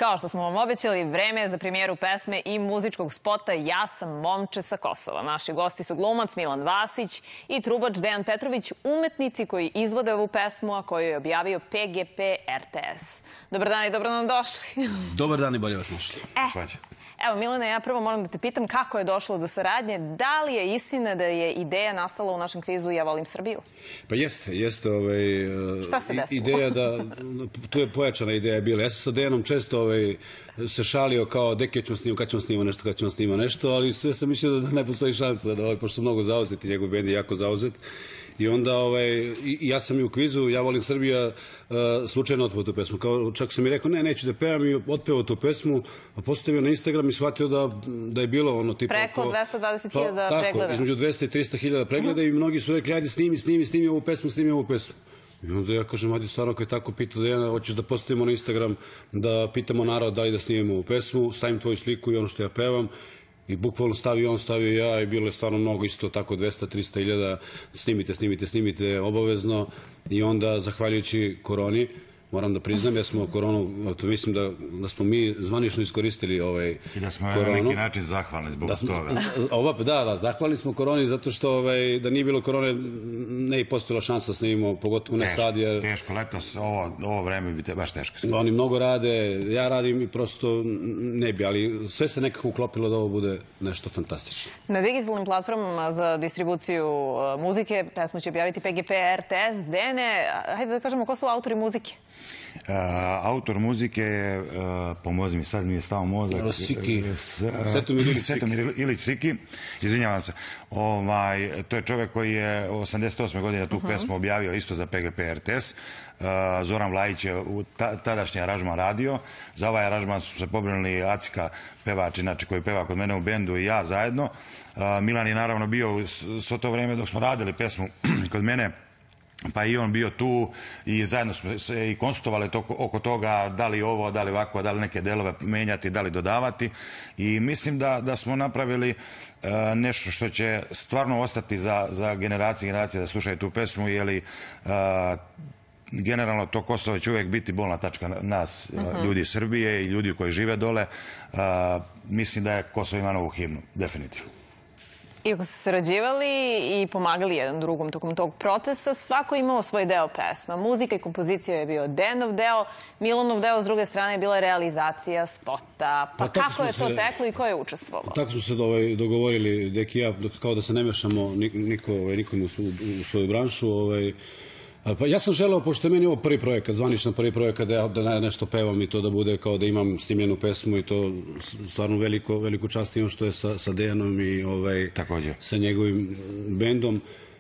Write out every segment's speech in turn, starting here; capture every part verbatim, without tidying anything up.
Kao što smo vam obećali, vreme je za premijeru pesme i muzičkog spota Ja sam momče sa Kosova. Naši gosti su glumac Milan Vasić i trubač Dejan Petrović, umetnici koji izvode ovu pesmu, a koju je objavio P G P R T S. Dobar dan i dobro nam došli. Dobar dan i bolje vas našli. E, evo Milane, ja prvo moram da te pitam kako je došlo do saradnje. Da li je istina da je ideja nastala u našem kvizu Ja volim Srbiju? Pa jeste, jeste. Šta se desilo? Ideja da, tu je pojačana ideja bila. Ja sam sa Dejanom često se šalio kao deke ćemo snima, kad ćemo snima nešto, kad ćemo snima nešto, ali sve sam mislio da ne postoji šansa, pošto su mnogo zauzeti, njegov bend je jako zauzet. I onda ja sam i u kvizu Ja volim Srbija slučajno otpeo tu pesmu. Čak sam mi rekao, ne, neću da pevam, i otpeo tu pesmu, postavio na Instagram i shvatio da je bilo ono tipa... Preko dvesta dvadeset hiljada pregleda. Tako, između dvesta i trista hiljada pregleda i mnogi su rekli, ajde snimi, snimi, snimi ovu pesmu, snimi ovu pesmu. I onda ja kažem, ajde stvarno kad je tako pitao Dejana, hoćeš da postavimo na Instagram, da pitamo narod da li da snimimo ovu pesmu, stavim tvoju sliku i ono što ja pevam. I bukvalno stavio on, stavio ja i bilo je stvarno mnogo, isto tako dvesta do trista hiljada, snimite, snimite, snimite obavezno. I onda, zahvaljujući koroni, moram da priznam, ja smo koronu, mislim da smo mi zvanično iskoristili koronu. I da smo na neki način zahvalni zbog toga. Da, da, zahvalni smo koroni zato što da nije bilo korone ne i postojala šansa da snimimo, pogotovo ne sad. Teško, letos, ovo vreme bi te baš teško snimiti. Oni mnogo rade, ja radim i prosto ne bi, ali sve se nekako uklopilo da ovo bude nešto fantastično. Na digitalnim platformama za distribuciju muzike pesmu će objaviti P G P R T S. Dene, hajde da kažemo ko su autori muzike? Autor muzike je, pomozi mi, sad mi je stao mozak, Svetomir Ilić Siki, izvinjavam se. To je čovek koji je osamdeset osme godine tu pesmu objavio isto za P G P R T S. Zoran Vlajić je u tadašnji aranžman radio. Za ovaj aranžman su se pobrinuli Acika, pevač, inače koji peva kod mene u bendu, i ja zajedno. Milan je naravno bio svo to vreme dok smo radili pesmu kod mene, pa i on bio tu i zajedno smo se i konsultovali oko toga da li ovo, da li ovako, da li neke delove menjati, da li dodavati. I mislim da smo napravili nešto što će stvarno ostati za generacije i generacije da slušaju tu pesmu, jer generalno to Kosovo će uvek biti bolna tačka nas, ljudi iz Srbije i ljudi koji žive dole. Mislim da je Kosovo ima novu himnu, definitivno. Iako ste sarađivali i pomagali jedan drugom tokom tog procesa, svako je imao svoj deo pesma. Muzika i kompozicija je bio Denov deo, Milanov deo s druge strane je bila realizacija spota. Pa kako je to teklo i ko je učestvovao? Tako smo se dogovorili, Deki i ja, kao da se ne mešamo nikom u svoju branšu. Ja sam želeo, pošto je meni ovo prvi projekat, zvaničan prvi projekat, da nešto pevam i to da bude kao da imam snimljenu pesmu i to stvarno veliku čast imam što je sa Dejanom i sa njegovim bendom.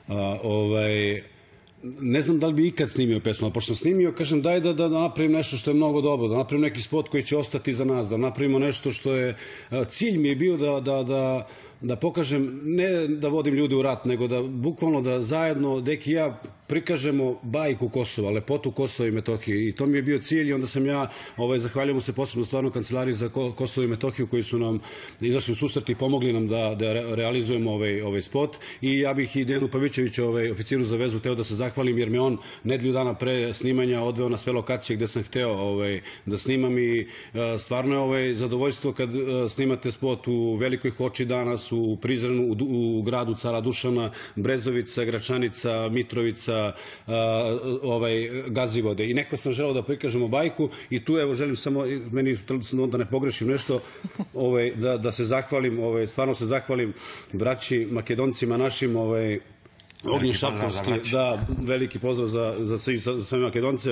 Ne znam da li bi ikad snimio pesmu, ali pošto sam snimio, kažem daj da napravim nešto što je mnogo dobro, da napravim neki spot koji će ostati za nas, da napravimo nešto što je... Cilj mi je bio da pokažem, ne da vodim ljude u rat, nego da bukvalno da zajedno, Deki i ja, prikažemo bajku Kosova, lepotu Kosova i Metohije. I to mi je bio cilj i onda sam ja, zahvaljujemo se posebno stvarno Kancelariji za Kosovo i Metohiju koji su nam izašli u susret i pomogli nam da realizujemo ovaj spot. I ja bih i Dejanu Pavićeviću, oficiru za vezu, hteo da se zahvalim jer me on nedelju dana pre snimanja odveo na sve lokacije gde sam hteo da snimam i stvarno je zadovoljstvo kad snimate spot u Velikoj Hoči danas, u Prizrenu, u gradu Cara Dušana, Brezovica, Gračanica, Mitrovica, Gazivode. I neko sam želeo da prikažemo bajku i tu evo želim samo, meni da ne pogrešim nešto, da se zahvalim, stvarno se zahvalim braći Makedoncima našim, Ognjen Šapkovski, da, veliki pozdrav za sve Makedonce,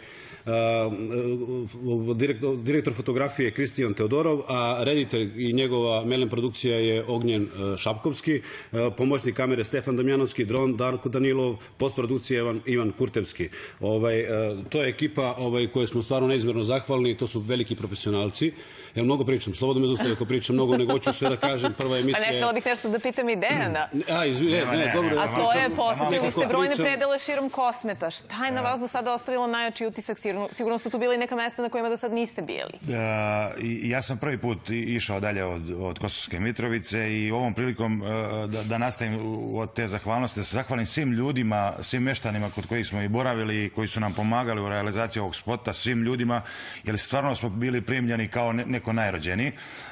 direktor fotografije Kristijan Teodorov, a reditelj i njegova Melen produkcija je Ognjen Šapkovski, pomoćnik kamere Stefan Damjanovski, dron Darko Danilov, postprodukcija Ivan Kurtevski. To je ekipa kojoj smo stvarno neizmjerno zahvalni, to su veliki profesionalci. Ja mnogo pričam, slobodno me zaustavi ako pričam mnogo, nego hoću sve da kažem, prva emisija... Pa ne, htjela bih nešto da pitam i Dejana. A, izvini, ne, dobro. A to je, posetili ste brojne predele širom Kosmeta. Šta je na vas do sada ostavilo najjači utisak sigurno su tu bili neka mesta na kojima do sad niste bili. Ja sam prvi put išao dalje od Kosovske Mitrovice i ovom prilikom da nastavim od te zahvalnosti, da se zahvalim svim ljudima, svim meštanima kod kojih smo i boravili, koji su nam pomagali u realizaciji ovog spota, svim ljudima, jer stvarno smo bili primljeni kao neko najrođeniji.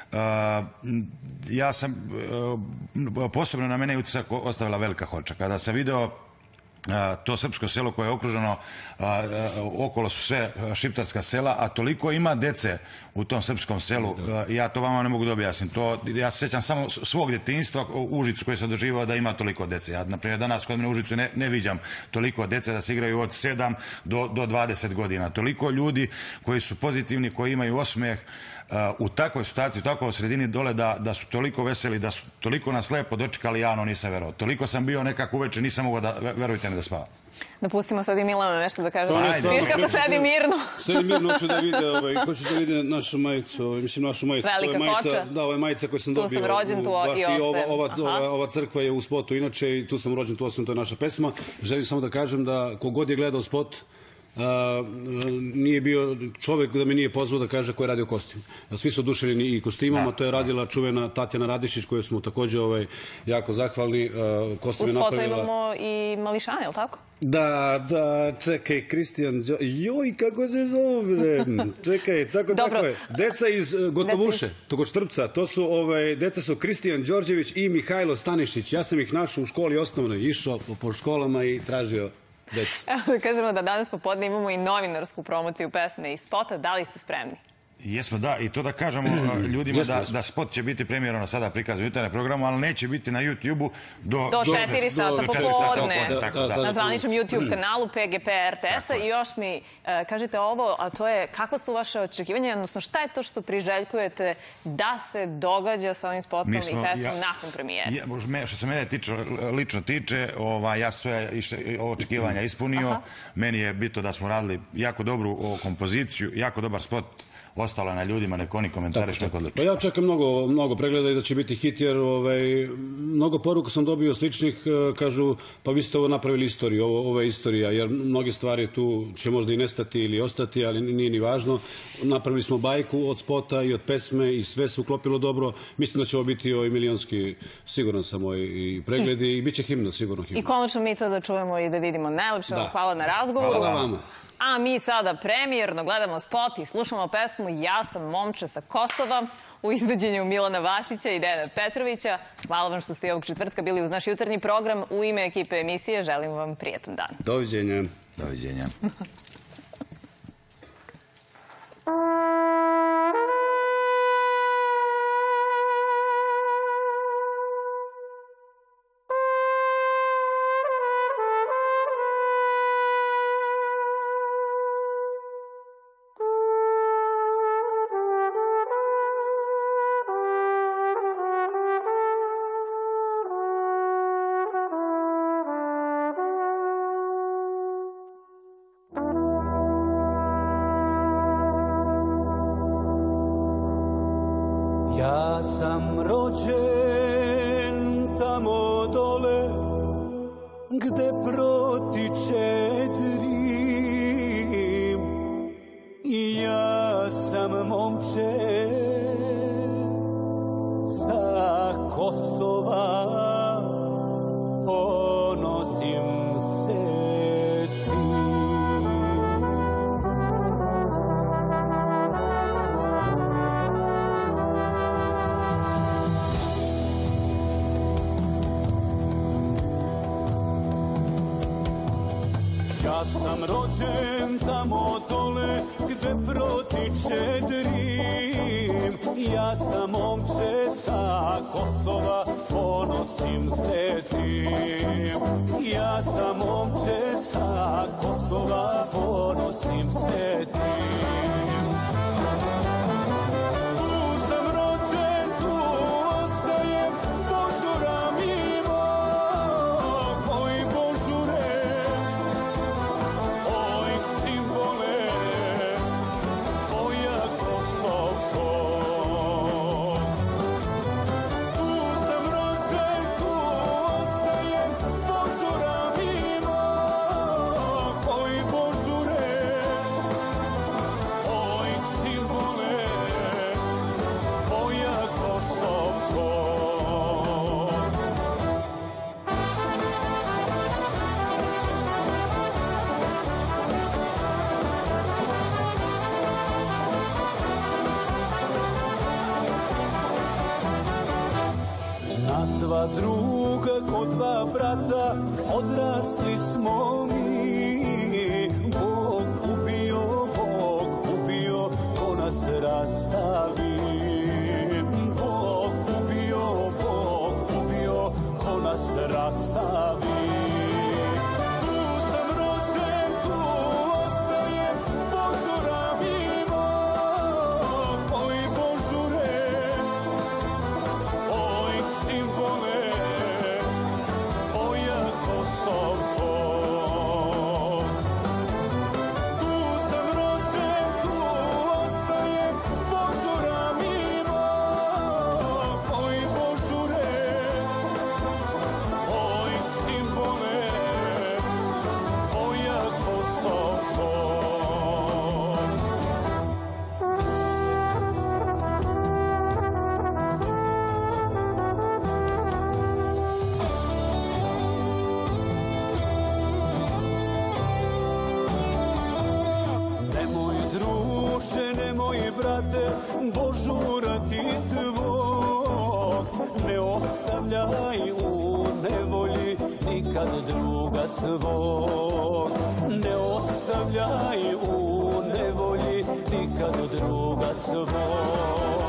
Ja sam, posebno na mene je utisak ostavila Velika Hoča. Kada sam video to srpsko selo koje je okruženo, okolo su sve šiptarska sela, a toliko ima dece u tom srpskom selu, ja to vama ne mogu da objasnim. Ja se sjećam samo svog djetinjstva u Užicu koji sam doživao da ima toliko dece. Ja, na primjer, danas kod mene u Užicu ne viđam toliko dece da se igraju od sedam do dvadeset godina. Toliko ljudi koji su pozitivni, koji imaju osmeh, u takvoj situaciji, u takvoj sredini dole da su toliko veseli, da su toliko nas lepo dočekali, ja ono nisam verovao. Toliko sam bio nekako uveče, nisam mogao da, verujte mi, da spavam. Da pustimo sad i Milana nešto da kaže. Viš kako sedi mirno. Sedi mirno, hoću da vide, hoću da vide našu majicu, mislim našu majicu. Velika Hoča. Da, ovo je majica koju sam dobio. Tu sam rođen, tu i ostajem. Ova crkva je u spotu inače i tu sam rođen, tu ostajem, to je naša pesma. Želim samo da kažem da kogod je gledao spot, nije bio čovjek da me nije pozvao da kaže ko je radio kostim. Svi su oduševljeni i kostimom, a to je radila čuvena Tatjana Radišić, koju smo također jako zahvalni. U spotu imamo i mališane, je li tako? Da, da, čekaj, Kristijan, joj, kako se zove, čekaj, tako, tako je. Deca iz Gotovuše, tog Štrpca, to su, deca su Kristijan Đorđević i Mihajlo Stanišić. Ja sam ih našao u školi osnovnoj, išao po školama i tražio decu. Evo da kažemo da danas popodne imamo i novinarsku promociju pesme i spota. Da li ste spremni? Jesmo, da. I to da kažemo ljudima da spot će biti premijerno sada prikaz u jutarnjem programu, ali neće biti na YouTube-u do četiri sata popodne. Na zvaničnom YouTube kanalu P G P R T S-a. I još mi kažete ovo, a to je kako su vaše očekivanja, odnosno šta je to što priželjkujete da se događa sa ovim spotom i pesmom nakon premijera? Što se mene lično tiče, ja sve očekivanja ispunio. Meni je bitno da smo radili jako dobru kompoziciju, jako dobar spot. Ostala na ljudima, neko oni komentari što je odlično. Pa ja čekam mnogo pregleda i da će biti hit, jer mnogo poruka sam dobio sličnih, kažu, pa vi ste ovo napravili istoriju, ovo je istorija, jer mnoge stvari tu će možda i nestati ili ostati, ali nije ni važno. Napravili smo bajku od spota i od pesme i sve se uklopilo dobro. Mislim da će ovo biti milionski, siguran sam, i pregledi i bit će himna, sigurno himna. I konačno mi to da čujemo i da vidimo. Najlepše vam hvala na razgovoru. Hvala vama. A mi sada premijerno gledamo spot i slušamo pesmu Ja sam momče sa Kosova u izvođenju Milana Vasića i Dejana Petrovića. Hvala vam što ste ovog četvrtka bili uz naš jutarnji program. U ime ekipe emisije želim vam prijetan dan. Doviđenja. Doviđenja. Ja sam rođen tamo dole gde protiče Drim i ja sam momče sa Kosova, ponosim se Ja sam rođen tamo dole gde protiče Drim. Ja sam momče sa Kosova, ponosim se tim. Ja sam momče sa Kosova, ponosim se tim. dva druga ko dva brata, odrasli smo mi. Bog ubio, Bog ubio, ko nas rastavi. Bog ubio, Bog ubio, ko nas rastavi. Božura ti tvog, ne ostavljaj u nevolji nikad druga svog. Ne ostavljaj u nevolji nikad druga svog.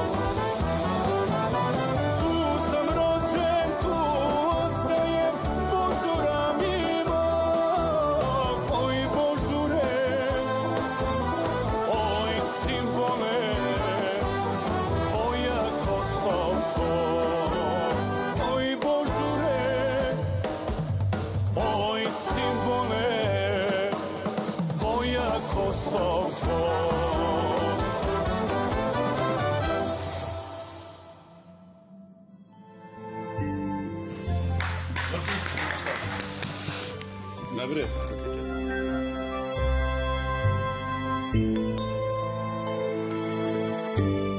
Dobre.